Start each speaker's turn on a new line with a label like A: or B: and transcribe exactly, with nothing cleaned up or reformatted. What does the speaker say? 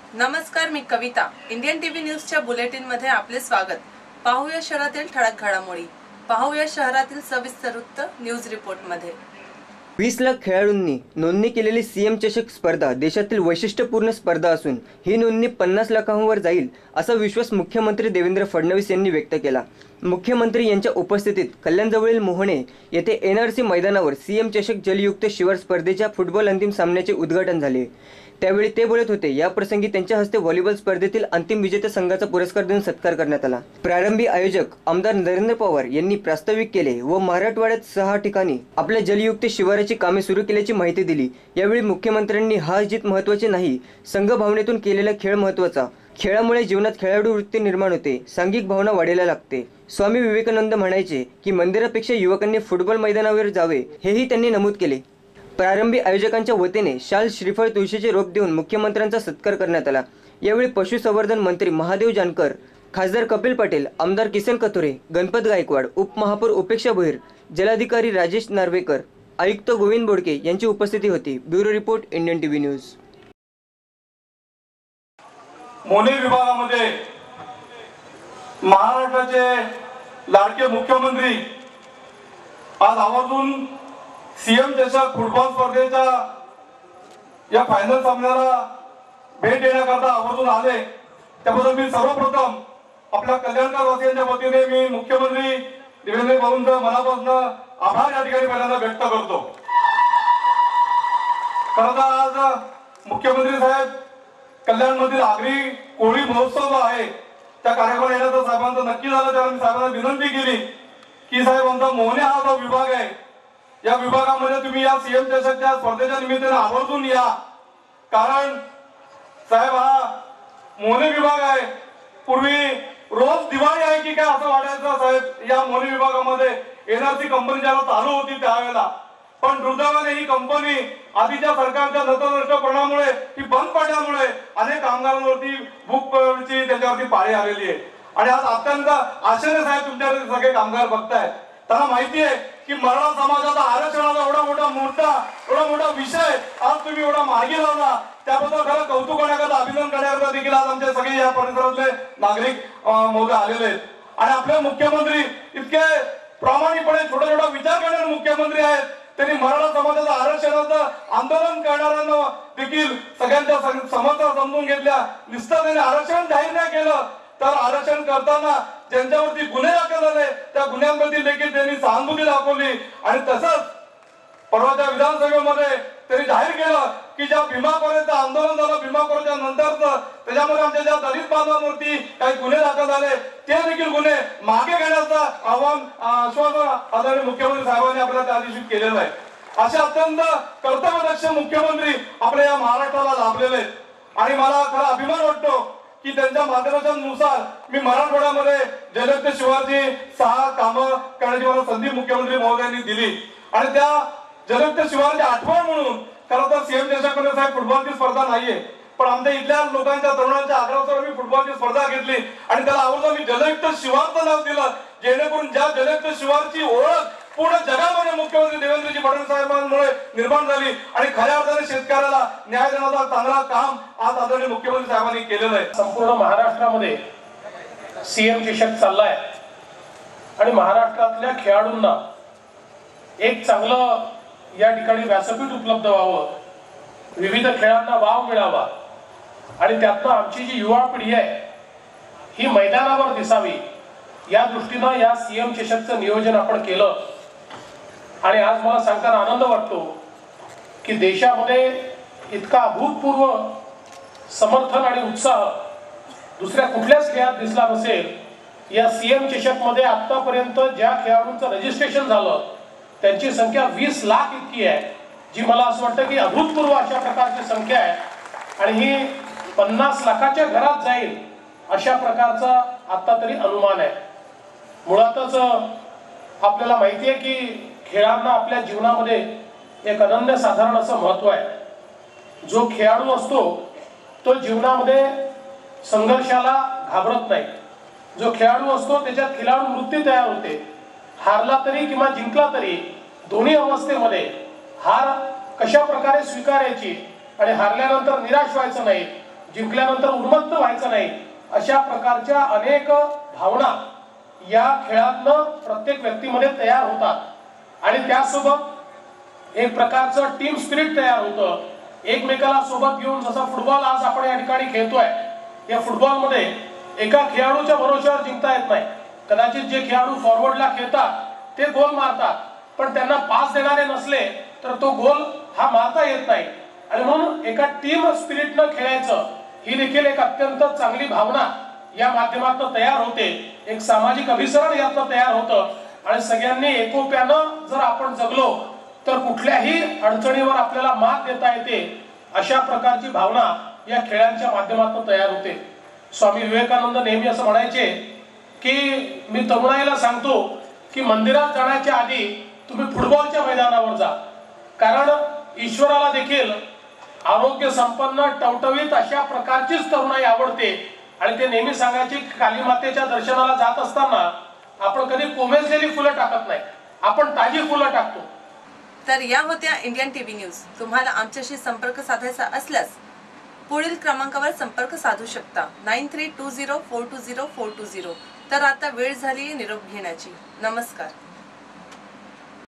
A: नमस्कार, मी Kavita. Indian TV न्यूजच्या बुलेटिन मध्ये आपले स्वागत. पाहूया शहरातील ठळक घडामोडी. पाहूया शहरातील सविस्तर वृत्त न्यूज रिपोर्ट मध्ये.
B: वीस लाख खेळाडूंनी नोंदणी केलेली सीएम चषक स्पर्धा देशातील वैशिष्ट्यपूर्ण स्पर्धा असून ही नोंदणी पन्नास लाखांवर जाईल असा विश्वास मुख्यमंत्री देवेंद्र फडणवीस यांनी व्यक्त केला. मुख्यमंत्री यांच्या उपस्थितीत कल्याणजवळील मोहणे येथे एनआरसी मैदानावर सीएम चषक जलयुक्त शिवार स्पर्धेच्या फुटबॉल अंतिम सामन्याचे उद्घाटन झाले. त्यावेळी ते बोलत होते. या प्रसंगी त्यांच्या हस्ते व्हॉलीबॉल स्पर्धेतील अंतिम विजेत्या संघाचा पुरस्कार देऊन सत्कार करण्यात आला. प्रारंभी आयोजक आमदार नरेंद्र पवार यांनी प्रास्ताविक केले व मराठवाड्यात सहा ठिकाणी आपल्या जलयुक्त शिवाराची कामे सुरू केल्याची माहिती दिली. यावेळी मुख्यमंत्र्यांनी हार जीत महत्त्वाचे नाही, संघ भावनेतून केलेला खेळ महत्त्वाचा. खेळामुळे जीवनात खेळाडू वृत्ती निर्माण होते, सांघिक भावना वाढायला लागते. स्वामी विवेकानंद म्हणायचे की मंदिरापेक्षा युवकांनी फुटबॉल मैदानावर जावे, हेही त्यांनी नमूद केले. प्रारंभी आयोजकांच्या वतीने शाल, श्रीफळ, तुळशीचे रोप देऊन मुख्यमंत्र्यांचा सत्कार करण्यात आला. यावेळी पशुसंवर्धन मंत्री महादेव जानकर, खासदार कपिल पटेल, आमदार किसन कथोरे, गणपत गायकवाड, उपमहापौर उपेक्षा भोईर, जलाधिकारी राजेश नार्वेकर, आयुक्त गोविंद बोडके यांची उपस्थिती होती. Bureau report, Indian TV news.
C: मोने विभागामध्ये महाराष्ट्राचे लाडके मुख्यमंत्री आज आवर्जून सीएम चषक फुटबॉल स्पर्धेच्या या फायनल सामन्याला भेट देण्याकरता आवर्जून आले. त्याबद्दल मी सर्वप्रथम आपल्या कल्याणकर वासियांच्या वतीने मी मुख्यमंत्री देवेंद्र भाऊंचा मनापासून आभार या ठिकाणी पहिल्यांदा व्यक्त करतो. खरं तर आज मुख्यमंत्री साहेब कल्याणमधील आगरी कोळी महोत्सव आहे त्या कार्यक्रमाला येण्याचं साहेबांचं नक्की झालं. त्याला मी साहेबांना विनंती केली की साहेब, आमचा मोहने हा जो विभाग आहे या विभागामध्ये तुम्ही या सीएम चषकच्या स्पर्धेच्या निमित्ताने आवर्जून या. कारण साहेब हा मोहने विभाग आहे. पूर्वी रोज दिवाळी आहे की काय असं वाटायचं साहेब या मोहने विभागामध्ये. एनआरसी कंपनी ज्याला चालू होती त्यावेळेला, पण दुर्दैवाने ही कंपनी आधीच्या सरकारच्या नतद्रष्टपणामुळे ही बंद पडल्यामुळे अनेक कामगारांवरती भूकची त्याच्यावरती पाळी आलेली आहे. आणि आज अत्यंत आशेने साहेब तुमच्याकडे सगळे कामगार बघतायत. त्यांना माहिती आहे की मराठा समाजाचा आरक्षणाचा एवढा मोठा मोठा एवढा मोठा विषय आज तुम्ही एवढा मार्गी लावला, त्याबद्दल खरं कौतुक करण्याकरता, अभिनंदन करण्याकरता देखील आज आमचे सगळे या परिसरातले नागरिक महोदय आलेले आहेत. आणि आपले मुख्यमंत्री इतके प्रामाणिकपणे छोटा छोटा विचार करणारे मुख्यमंत्री आहेत. त्यांनी मराठा समाजाचं आरक्षणाचं आंदोलन करणाऱ्यांना देखील सगळ्यांच्या समस्या समजून घेतल्या. नुसतं त्यांनी आरक्षण जाहीर नाही केलं तर आरक्षण करताना ज्यांच्यावरती गुन्हे दाखल झाले त्या गुन्ह्यांवरती देखील त्यांनी सहानुभूती दाखवली. आणि तसंच परवाच्या विधानसभेमध्ये त्यांनी जाहीर केलं की ज्या भीमा कोरेचं आंदोलन झालं, भीमा कोरेच्या नंतरचं त्याच्यामध्ये आमच्या ज्या दलित बांधवांवरती काही गुन्हे दाखल झाले ते देखील गुन्हे मागे घेण्याचं आव्हान आश्वासन आदरणीय मुख्यमंत्री साहेबांनी आपल्याला त्या दिवशी केलेलं आहे. असे अत्यंत कर्तव्यदक्ष मुख्यमंत्री आपल्या या महाराष्ट्राला लाभलेले आहेत. आणि मला खरा अभिमान वाटतो की त्यांच्या मार्गदर्शनानुसार मी मराठवाड्यामध्ये जलयुक्त शिवारची सहा कामं करण्याची मला संधी मुख्यमंत्री महोदयांनी दिली. आणि त्या जलयुक्त शिवारची आठवण म्हणून खरं तर सीएम चषकमध्ये साहेब फुटबॉलची स्पर्धा नाहीये, पण आमच्या इथल्या लोकांच्या तरुणांच्या आग्रहावर मी फुटबॉलची स्पर्धा घेतली आणि त्याला आवर्जून मी जलयुक्त शिवारचं नाव दिलं, जेणेकरून ज्या जलयुक्त शिवारची ओळख पूर्ण जगामध्ये मुख्यमंत्री देवेंद्रजी फडणवीस साहेबांमुळे निर्माण झाली. आणि खऱ्या अर्थाने शेतकऱ्याला न्याय देण्याचा चांगला काम आज आदरणीय मुख्यमंत्री साहेबांनी केलेलं आहे.
D: संपूर्ण महाराष्ट्रामध्ये सीएम चषक चाललाय आणि महाराष्ट्रातल्या खेळाडूंना एक चांगलं या ठिकाणी व्यासपीठ उपलब्ध व्हावं, विविध खेळांना वाव मिळावा आणि त्यातनं आमची जी युवा पिढी आहे ही मैदानावर दिसावी या दृष्टीनं या सीएम चषकचं नियोजन आपण केलं. आणि आज मला सांगताना आनंद वाटतो की देशामध्ये इतका अभूतपूर्व समर्थन आणि उत्साह दुसऱ्या कुठल्याच खेळात दिसला नसेल. या सीएम चषक मध्ये आतापर्यंत ज्या खेळाडूंचं रजिस्ट्रेशन झालं त्यांची संख्या वीस लाख इतकी आहे, जी मला असं वाटतं की अभूतपूर्व अशा प्रकारची संख्या आहे. आणि ही पन्नास लाखाच्या घरात जाईल अशा प्रकारचा आता तरी अनुमान आहे. मुळातच आपल्याला माहिती आहे की खेळांना आपल्या जीवनामध्ये एक अनन्यसाधारण असं महत्व आहे. जो खेळाडू असतो तो जीवनामध्ये संघर्षाला घाबरत नाही. जो खेळाडू असतो त्याच्यात खेळाडू वृत्ती तयार होते. हारला तरी किंवा जिंकला तरी दोन्ही अवस्थेमध्ये हार कशा प्रकारे स्वीकारायची आणि हारल्यानंतर निराश व्हायचं नाही जिंकल्यानंतर उन्मत्त व्हायचं नाही, अशा प्रकारच्या अनेक भावना या खेळातनं प्रत्येक व्यक्तीमध्ये तयार होतात आणि त्यासोबत एक प्रकारचं टीम स्पिरिट तयार होतं. एकमेकाला सोबत घेऊन, जसा फुटबॉल आज आपण या ठिकाणी खेळतोय, या फुटबॉलमध्ये एका खेळाडूच्या भरोश्यावर जिंकता येत नाही. कदाचित जे खेळाडू फॉरवर्डला खेळतात ते गोल मारतात, पण त्यांना पास देणारे नसले तर तो गोल हा मारता येत नाही. आणि म्हणून एका टीम स्पिरिटनं खेळायचं, ही देखील एक अत्यंत चांगली भावना या माध्यमातून तयार होते. एक सामाजिक अभिसरण यातनं तयार होतं आणि सगळ्यांनी एकोप्यानं जर आपण जगलो तर कुठल्याही अडचणीवर आपल्याला मात देता येते, अशा प्रकारची भावना या खेळांच्या माध्यमातून तयार होते. स्वामी विवेकानंद नेहमी असं म्हणायचे की मी तरुणाईला सांगतो की मंदिरात जाण्याच्या आधी तुम्ही फुटबॉलच्या मैदानावर जा, कारण ईश्वराला देखील आरोग्य संपन्न टवटवीत अशा प्रकारचीच तरुणाई आवडते. आणि ते नेहमी सांगायचे की काली मातेच्या दर्शनाला जात असताना आपण कधी कोमेजलेली फुलं टाकत नाही, आपण ताजी फुलं टाकतो.
A: तर या होत्या इंडियन टीव्ही न्यूज. तुम्हाला आमच्याशी संपर्क साधायचा असल्यास पुढील क्रमांकावर संपर्क साधू शकता, nine three two zero four two zero four two zero. तर आता वेळ झाली निरोप घेण्याची. नमस्कार.